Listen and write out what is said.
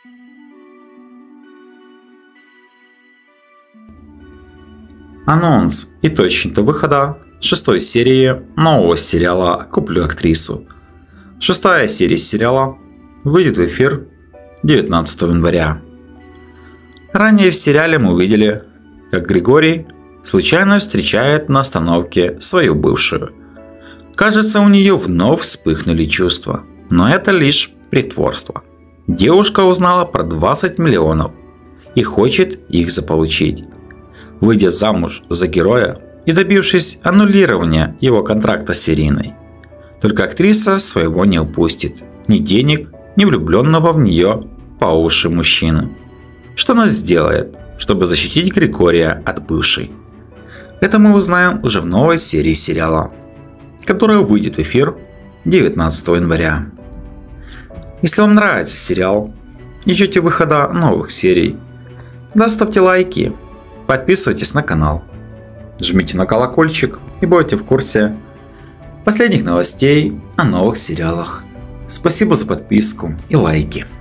Анонс и точная дата выхода 6 серии нового сериала «Куплю актрису». 6 серия сериала выйдет в эфир 19 января. Ранее в сериале мы увидели, как Григорий случайно встречает на остановке свою бывшую. Кажется, у нее вновь вспыхнули чувства, но это лишь притворство. Девушка узнала про 20 миллионов и хочет их заполучить. Выйдя замуж за героя и добившись аннулирования его контракта с Ириной. Только актриса своего не упустит. Ни денег, ни влюбленного в нее по уши мужчины. Что она сделает, чтобы защитить Григория от бывшей? Это мы узнаем уже в новой серии сериала, которая выйдет в эфир 19 января. Если вам нравится сериал и ждете выхода новых серий, тогда ставьте лайки. Подписывайтесь на канал, жмите на колокольчик и будете в курсе последних новостей о новых сериалах. Спасибо за подписку и лайки.